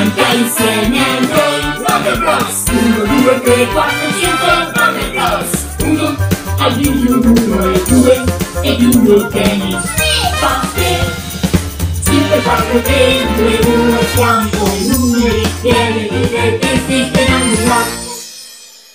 canta insieme a noi. Numberblocks! 1, 2, 3, 4, 5, Numberblocks! 1 è di più, 1 e 2 e più lo tennis. Fa 3, 5, 4, 3, 2, 1.